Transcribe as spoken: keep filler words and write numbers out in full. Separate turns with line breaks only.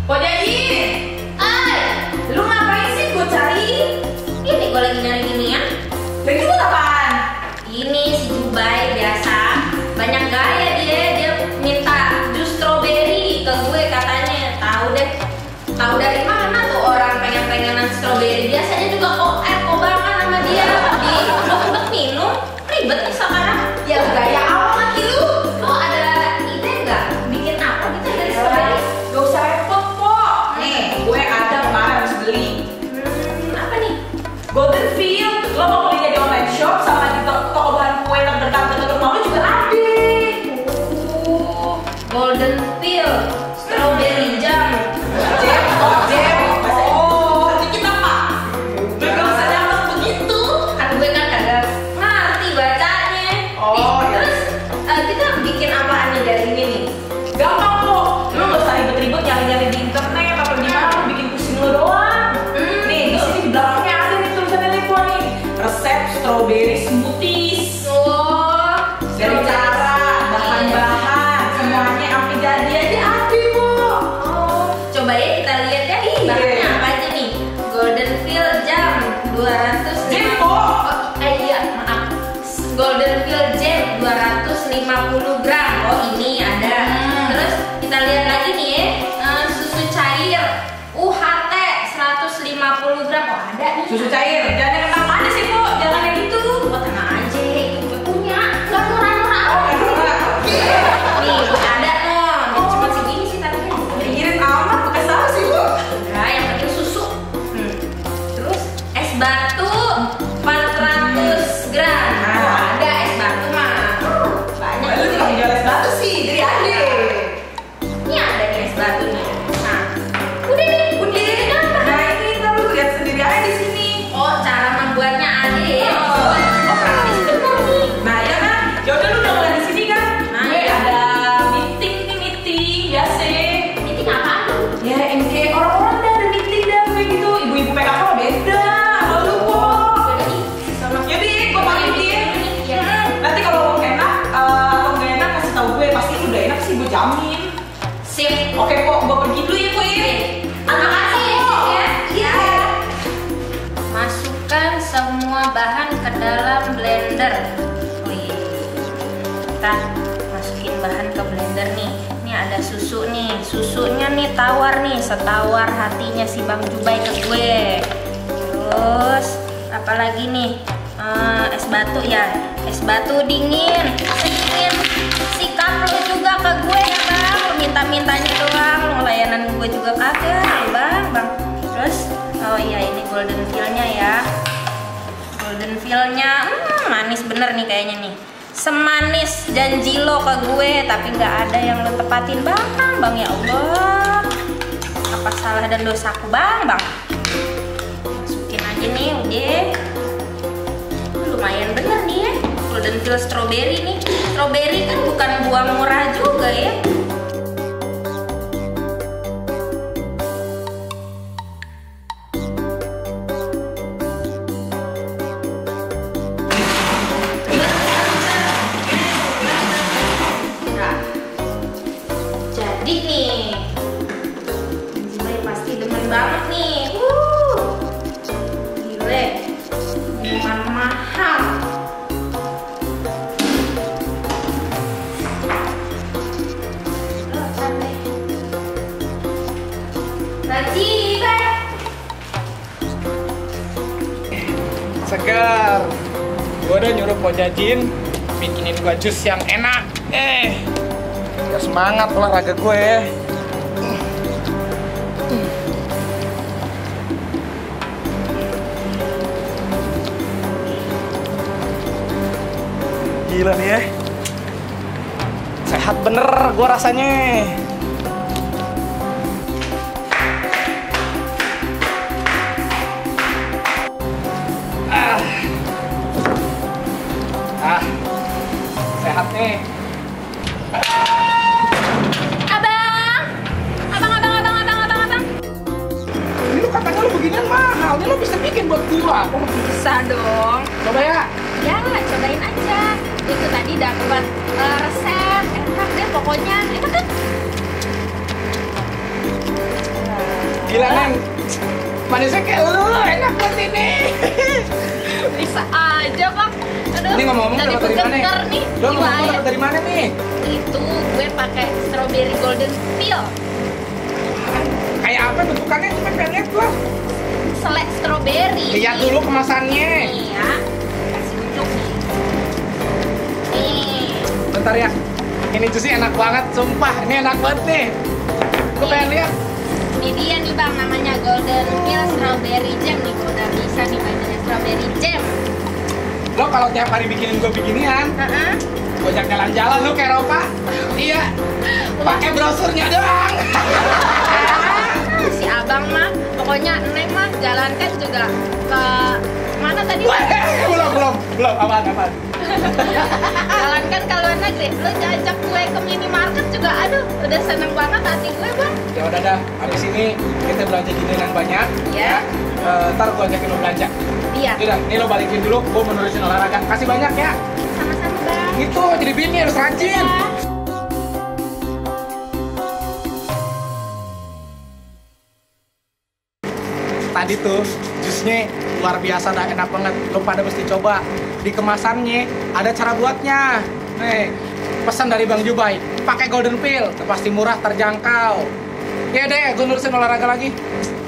Kok jadi? Ay, lu ngapain sih gue cari?
Ini gue lagi nyari ginian.
Lagi buat apaan?
Ini si Jubai biasa banyak gaya dia, dia minta jus stroberi ke gue katanya. Tahu deh, tahu dari mana tuh orang pengen-pengenan stroberi. Biasanya juga kok eh kobangan sama dia di untuk minum ribet nih sekarang.
Ya gaya amat lu.
Lo ada ide nggak bikin apa gitu dari stroberi?
Gak usah repot kok. Nih, gue ada kemarin harus beli.
Hmm, apa nih?
Golden Field. Lo mau belinya di online shop sama di to- toko bahan kue terdekat dekat rumah lo juga ada.
Oh, Golden Pill, strawberry jam.
Jam, oh jam. Oh, dikit apa? Gue gak usah nyamuk begitu.
Kan gue kan kagak ngerti bacanya.
Oh,
Nih,
iya.
terus eh, kita bikin apaan nih dari ini nih?
Gampang kok. Lo gak usah ribet-ribet nyari-nyari di internet atau di mana lo bikin pusing lo doang.
Hmm.
Nih, di sini di belakangnya ada nih tulisannya nih gua nih. Resep strawberry smoothies.
Oh,
Dari cara, bahan-bahan, semuanya sampai jadi aja ada, Bu.
Oh, coba ya kita lihat ya. Ih, bahannya
Iya.
apa aja nih? Golden Pill jam dua ratus
Jam
lima
kok.
Oh, eh iya, maaf. Golden Pill jam dua ratus lima puluh gram. Oh, ini ada.
Hmm.
Terus kita lihat lagi nih ya. eh, susu cair U H T seratus lima puluh gram. Oh, ada nih.
Susu cair. Jangan yang kenal mana sih, Bu? Jangan yang gitu.
Oh, tenang aja, itu gue punya. Gak murah-murah.
Oh, nggak salah. Oke.
Nih, gue ada noh. Dia cuma segini sih tapi.
Pikirin amat, pakai salah sih, Bu.
Nah, yang penting susu. Hmm. Terus es batu empat ratus gram.
Nah.
Oh, ada es batu mah. Banyak.
Lu
nih.
tinggal jual es batu sih, jadi ada.
Ini ada nih es batu nih. Nah, udah nih, udah nih apa?
Nah, ini ntar lu lihat sendiri aja di sini.
Oh, cara membuatnya ada ya.
Oh.
Oh, praktis bener nih.
Nah, ya kan? Ya udah lu udah ngeliat di sini kan?
Nah,
Gue
iya.
ada meeting nih, meeting biasa.
Ini apaan tuh?
Ya, M K orang-orang dah ada meeting dah kayak gitu. Ibu-ibu P K K beda. Sama lu kok.
Beda nih. Sama
Jadi, gue pamitin.
Iya.
Nanti kalau lo enak eh, atau nggak enak kasih tahu gue. Pasti lu udah enak sih, gue jamin.
Sip.
Oke kok, gue pergi dulu ya, Bu.
Terima kasih ya, Sis, ya.
Iya.
Masukkan semua bahan ke dalam blender. Wih. Kita masukin bahan ke blender nih. Ini ada susu nih. Susunya nih tawar nih, setawar hatinya si Bang Jubai ke gue. Terus apalagi nih? Eh, es batu ya. Es batu dingin. Sedingin sikap lu juga ke gue ya, Bang. Lu minta-mintanya doang, lu layanan gue juga kagak, Bang, Bang. Terus oh iya, ini golden feel-nya ya. Golden feel-nya hmm, manis bener nih kayaknya nih. Semanis janji lo ke gue, tapi nggak ada yang lo tepatin, Bang. Bang ya Allah. Apa salah dan dosaku, Bang, Bang? Masukin aja nih, udah. Lumayan bener nih ya. Golden feel strawberry nih. Strawberry kan bukan buah murah juga ya. Nah, jadi nih, Jubai pasti demen banget nih. Wuh, gile, minuman mahal. Jubai.
Segar. Gue udah nyuruh Ko Jajin bikinin gue jus yang enak. Eh, gak semangat olahraga gue. Gila nih ya. Sehat bener gue rasanya. Ah. Ah. Sehat nih.
Abang, abang, abang, abang, abang, abang, abang.
Ini lu katanya lu beginian mahal. Ini lu bisa bikin buat gua.
Bisa dong.
Coba ya.
Ya, cobain aja. Itu tadi dapat uh, resep, enak deh pokoknya. Enak kan?
Gila Neng, manisnya kayak lu, enak banget ini.
Bisa aja bang. Aduh,
Ini ngomong-ngomong
jadi
dapat dari mana?
pegentar nih.
Lo ngomong
jiwa
dapat dari mana nih?
Itu gue pakai strawberry golden peel.
Kayak apa bentukannya? Cuma pengen lihat gua.
Selek strawberry.
Lihat dulu kemasannya.
Nih ya, kasih unjuk nih. Nih.
Bentar ya. Ini jusnya enak banget, sumpah. Ini enak banget nih. Gue pengen lihat.
Ini dia nih bang, namanya golden peel strawberry jam nih. Udah bisa nih bajunya strawberry jam.
Lo kalau tiap hari bikinin gue beginian,
Heeh.
gue ajak jalan-jalan lu kayak Eropa. Iya. Pakai brosurnya doang.
Si abang mah, pokoknya Neng mah jalankan juga ke mana tadi?
Wah, belum belum belum apaan apaan.
Jalankan ke luar negeri. Lu jajak gue ke minimarket juga, aduh, udah seneng banget hati gue bang.
Ya udah dah, habis ini kita belanja ginian banyak.
Ya.
Eh, ntar gue ajakin lo belanja.
Iya.
Udah, ini lo balikin dulu, gue mau nurusin olahraga. Kasih banyak ya.
Sama-sama bang.
Gitu, jadi bini harus rajin.
Ya.
Tadi tuh jusnya luar biasa dah, enak banget. Lo pada mesti coba. Di kemasannya ada cara buatnya. Nih, pesan dari Bang Jubai. Pakai golden peel, pasti murah, terjangkau. Ya deh, gue nurusin olahraga lagi.